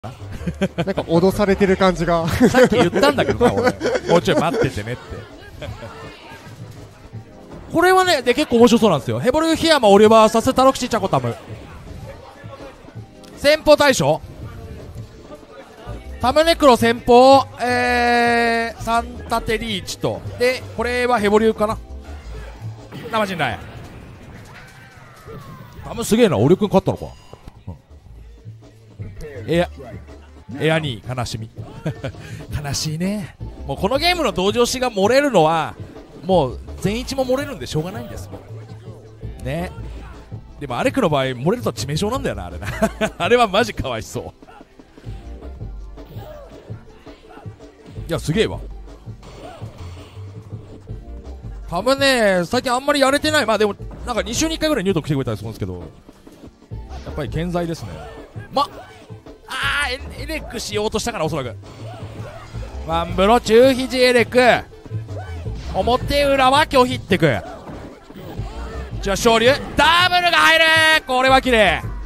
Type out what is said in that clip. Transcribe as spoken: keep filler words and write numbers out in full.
なんか脅されてる感じがさっき言ったんだけどな俺もうちょい待っててねってこれはねで結構面白そうなんですよ。ヘボリュー檜山オリバーサスタロクシチャコタム先鋒大将タムネクロ先鋒、えー、サンタテリーチとでこれはヘボリューかな生陣内タムすげえなオリ君勝ったのか、うん、エアエアに悲しみ悲しいね。もうこのゲームの同情しが漏れるのはもう全一も漏れるんでしょうがないんですもんね。でもアレクの場合漏れると致命傷なんだよなあれなあれはマジかわいそう。いやすげえわタムね最近あんまりやれてない。まあでもなんかに週にいっかいぐらい入得してくれたりするんですけどやっぱり健在ですね。まあーエレックしようとしたからおそらくワンブロ中肘エレック表裏は拒否ってくじゃあ昇竜ダブルが入るこれは綺麗